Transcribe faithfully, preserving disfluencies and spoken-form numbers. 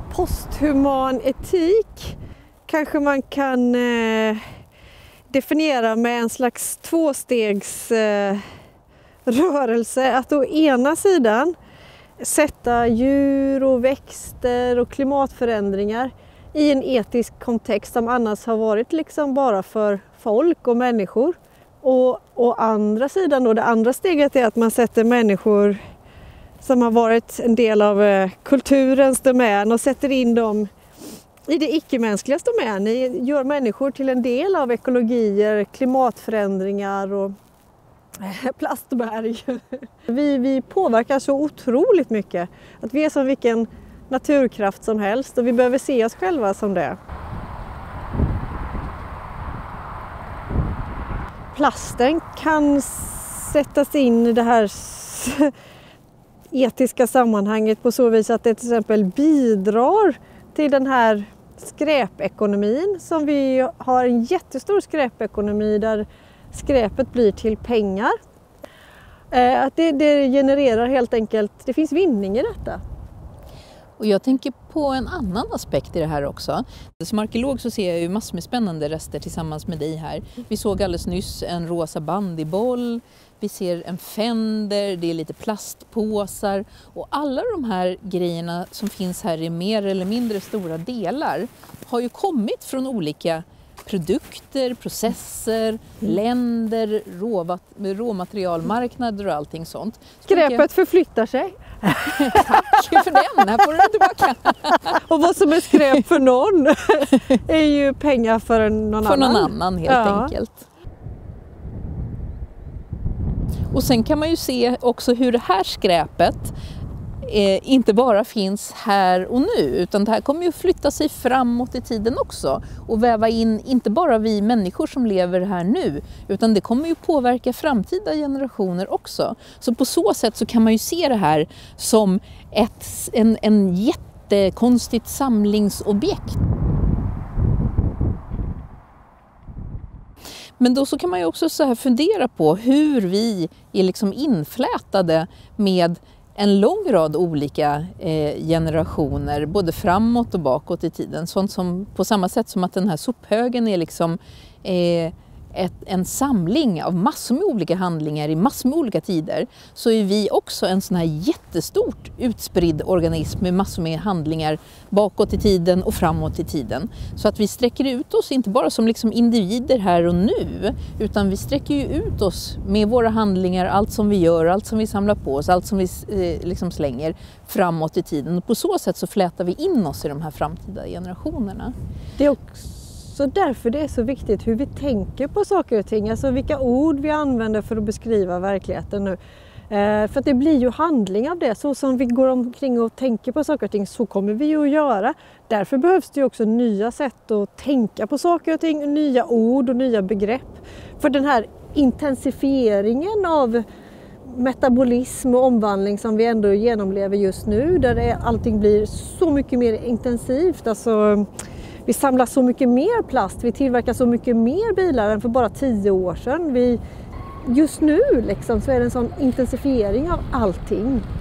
Posthuman etik kanske man kan eh, definiera med en slags tvåstegs eh, rörelse. Att å ena sidan sätta djur och växter och klimatförändringar i en etisk kontext som annars har varit liksom bara för folk och människor. Och å andra sidan då, det andra steget är att man sätter människor som har varit en del av eh, kulturens domän och sätter in dem i det icke-mänskligas domän. Gör människor till en del av ekologier, klimatförändringar och eh, plastberg. Vi, vi påverkar så otroligt mycket. Att vi är som vilken naturkraft som helst och vi behöver se oss själva som det. Plasten kan sättas in i det här etiska sammanhanget på så vis att det till exempel bidrar till den här skräpekonomin som vi har, en jättestor skräpekonomi där skräpet blir till pengar. Att det, det genererar helt enkelt, det finns vinning i detta. Och jag tänker på en annan aspekt i det här också. Som arkeolog så ser jag ju massor med spännande rester tillsammans med dig här. Vi såg alldeles nyss en rosa bandyboll, vi ser en fender, det är lite plastpåsar. Och alla de här grejerna som finns här i mer eller mindre stora delar har ju kommit från olika produkter, processer, mm. länder, råvat, råmaterialmarknader och allting sånt. Skräpet jag... förflyttar sig. Tack för den, här får du tillbaka. Och vad som är skräp för någon är ju pengar för någon för annan. För någon annan helt ja. enkelt. Och sen kan man ju se också hur det här skräpet eh, inte bara finns här och nu, utan det här kommer ju flytta sig framåt i tiden också och väva in inte bara vi människor som lever här nu, utan det kommer ju påverka framtida generationer också. Så på så sätt så kan man ju se det här som ett, en, en jättekonstigt samlingsobjekt. Men då så kan man ju också så här fundera på hur vi är liksom inflätade med en lång rad olika eh, generationer, både framåt och bakåt i tiden. Sånt som på samma sätt som att den här sophögen är liksom eh, ett, en samling av massor med olika handlingar i massor med olika tider, så är vi också en sån här jättestort utspridd organism med massor med handlingar bakåt i tiden och framåt i tiden. Så att vi sträcker ut oss inte bara som liksom individer här och nu, utan vi sträcker ju ut oss med våra handlingar, allt som vi gör, allt som vi samlar på oss, allt som vi eh, liksom slänger framåt i tiden. Och på så sätt så flätar vi in oss i de här framtida generationerna. Det är också Så därför det är så viktigt hur vi tänker på saker och ting, alltså vilka ord vi använder för att beskriva verkligheten nu. Eh, för att det blir ju handling av det, så som vi går omkring och tänker på saker och ting, så kommer vi ju att göra. Därför behövs det ju också nya sätt att tänka på saker och ting, nya ord och nya begrepp. För den här intensifieringen av metabolism och omvandling som vi ändå genomlever just nu, där det, allting blir så mycket mer intensivt, alltså vi samlar så mycket mer plast, vi tillverkar så mycket mer bilar än för bara tio år sedan. Vi, just nu liksom, så är det en sån intensifiering av allting.